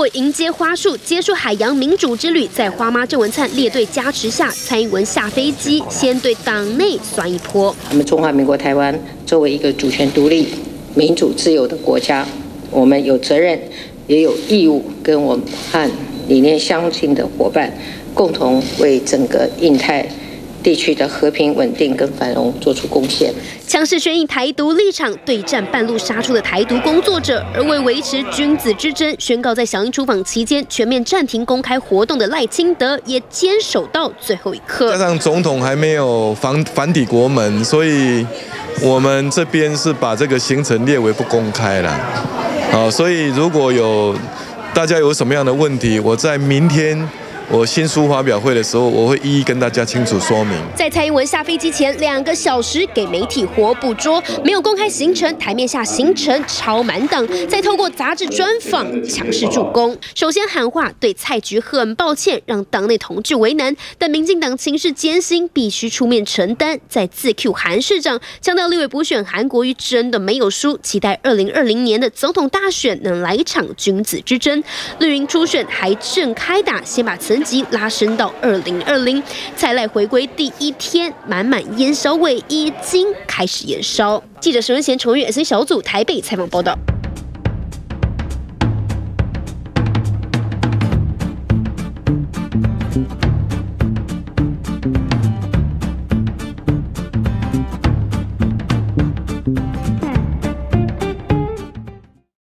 过迎接花束，结束海洋民主之旅，在花妈郑文灿列队加持下，蔡英文下飞机，先对党内酸一波。 我们中华民国台湾作为一个主权独立、民主自由的国家，我们有责任，也有义务，跟我们和理念相近的伙伴，共同为整个印太地区的和平稳定跟繁荣做出贡献。 强势宣印台独立场，对战半路杀出的台独工作者，而为维持君子之争，宣告在小英出访期间全面暂停公开活动的赖清德，也坚守到最后一刻。 加上总统还没有返抵国门，所以我们这边是把这个行程列为不公开了。好，所以如果有大家有什么样的问题，我在明天我新书发表会的时候，我会一一跟大家清楚说明。 在蔡英文下飞机前2个小时，给媒体活捕捉，没有公开行程，台面下行程超满档，再透过杂志专访强势助攻。首先喊话对蔡局很抱歉，让党内同志为难，但民进党情势艰辛，必须出面承担。再自 Q 韩市长，强调立委补选韩国瑜真的没有输，期待2020年的总统大选能来一场君子之争。绿营初选还正开打，先把层级拉升到2020，蔡赖回归第1天，满满烟硝味已经开始延烧。记者沈文贤、崇玉 SC 小组台北采访报道。